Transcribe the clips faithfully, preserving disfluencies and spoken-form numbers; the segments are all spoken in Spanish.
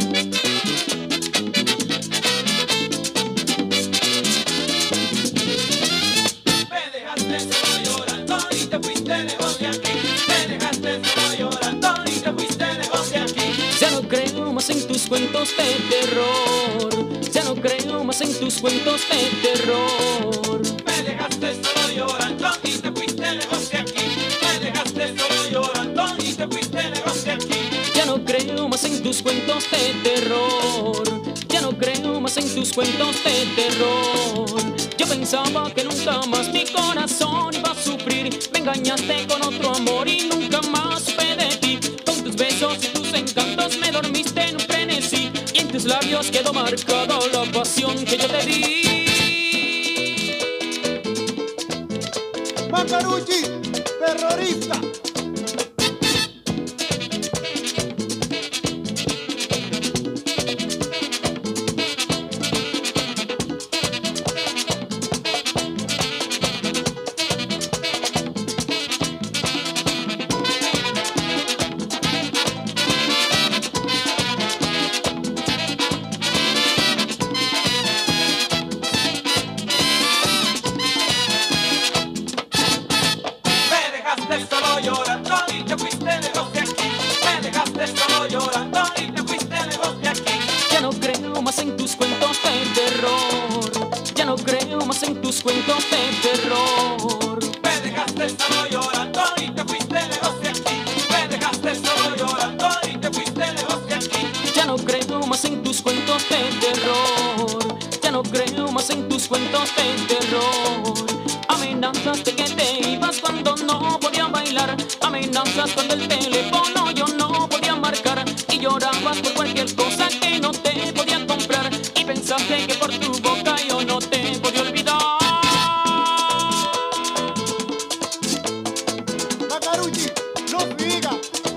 En tus cuentos de terror, ya no creo más en tus cuentos de terror. Me dejaste solo llorando y te fuiste lejos de aquí. Me dejaste solo llorando y te fuiste lejos de aquí. Ya no creo más en tus cuentos de terror, ya no creo más en tus cuentos de terror. Yo pensaba que nunca más mi corazón iba a sufrir. Me engañaste con otro amor y nunca más supe de ti. Con tus besos y tus encantos me dormiste en un frenesí, y en tus labios quedó marcada la pasión que yo te di. Macarucci, terrorista. Solo llorando y te fuiste lejos de aquí. Me dejaste solo llorando y te fuiste lejos de aquí. Ya no creo más en tus cuentos de terror, ya no creo más en tus cuentos de terror. Me dejaste solo llorando y te fuiste lejos de aquí. Me dejaste solo llorando y te fuiste lejos de aquí. Ya no creo más en tus cuentos de terror, ya no creo más en tus cuentos de terror. Amenazaste que te ibas cuando no podía bailar, amenazas cuando el teléfono yo no podía marcar, y llorabas por cualquier cosa que no te podía comprar, y pensaste que por tu boca yo no te podía olvidar. Macarucci, no siga.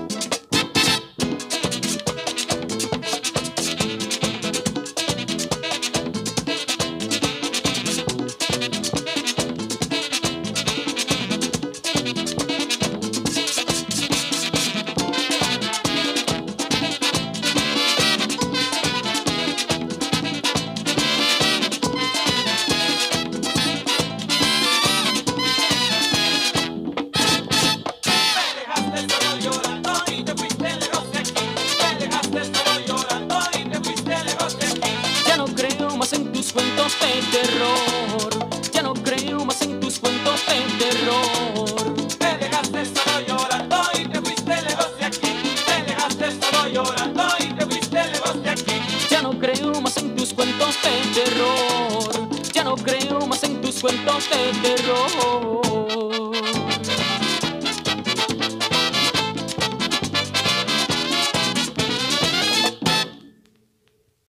Cuentos de terror, ya no creo más en tus cuentos de terror. Me dejaste solo llorando y te fuiste lejos de aquí. Me dejaste solo llorando y te fuiste lejos de aquí. Ya no creo más en tus cuentos de terror, ya no creo más en tus cuentos de terror.